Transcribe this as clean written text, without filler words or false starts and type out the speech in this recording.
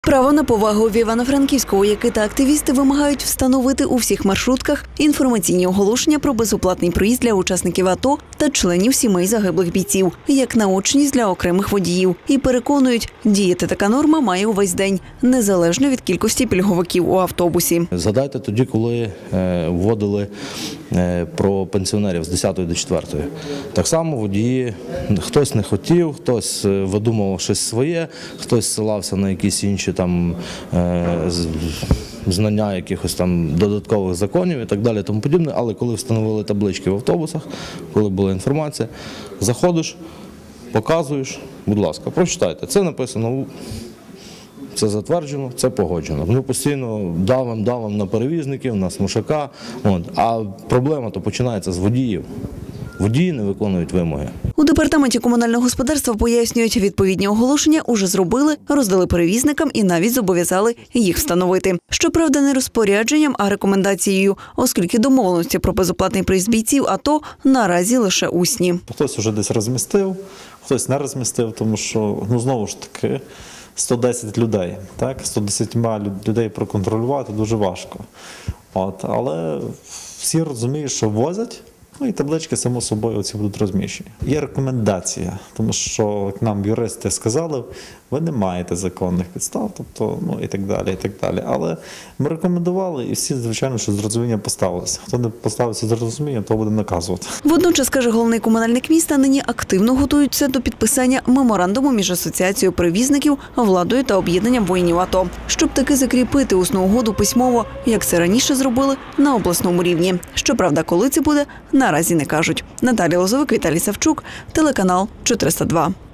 Право на повагу в Івано-Франківську вояки та активісти вимагають встановити у всіх маршрутках інформаційні оголошення про безоплатний проїзд для учасників АТО та членів сімей загиблих бійців, як наочність для окремих водіїв. І переконують, діяти така норма має увесь день, незалежно від кількості пільговиків у автобусі. Згадайте тоді, коли вводили про пенсіонерів з 10 до 4. Так само водії, хтось не хотів, хтось видумував щось своє, хтось ссилався на якісь інші там знання якихось там додаткових законів і так далі, тому подібне. Але коли встановили таблички в автобусах, коли була інформація, заходиш, показуєш, будь ласка, прочитайте. Це написано, це затверджено, це погоджено. Ми постійно давимо на перевізників, на смушака. А проблема то починається з водіїв. Водії не виконують вимоги. У департаменті комунального господарства пояснюють, відповідні оголошення уже зробили, роздали перевізникам і навіть зобов'язали їх встановити. Щоправда, не розпорядженням, а рекомендацією, оскільки домовленості про безоплатний проїзд бійців АТО наразі лише усні. Хтось вже десь розмістив, хтось не розмістив, тому що, знову ж таки, 110 людей, 110 людей проконтролювати дуже важко. Але всі розуміють, що возять, і таблички, само собою, оці будуть розміщені. Є рекомендація, тому що, як нам юристи сказали, ви не маєте законних підстав, і так далі, і так далі. Але ми рекомендували, і всі, звичайно, що з розумінням поставилися. Хто не поставився з розумінням, то буде наказувати. Водночас, каже головний комунальник міста, нині активно готуються до підписання меморандуму між асоціацією перевізників, владою та об'єднанням воїнів АТО, щоб таки закріпити усну угоду письмово, як це раніше зробили на обласному рівні. Щоправда, коли це буде, наразі не кажуть. Наталія Лозовик, Віталій Савчук, телеканал 402.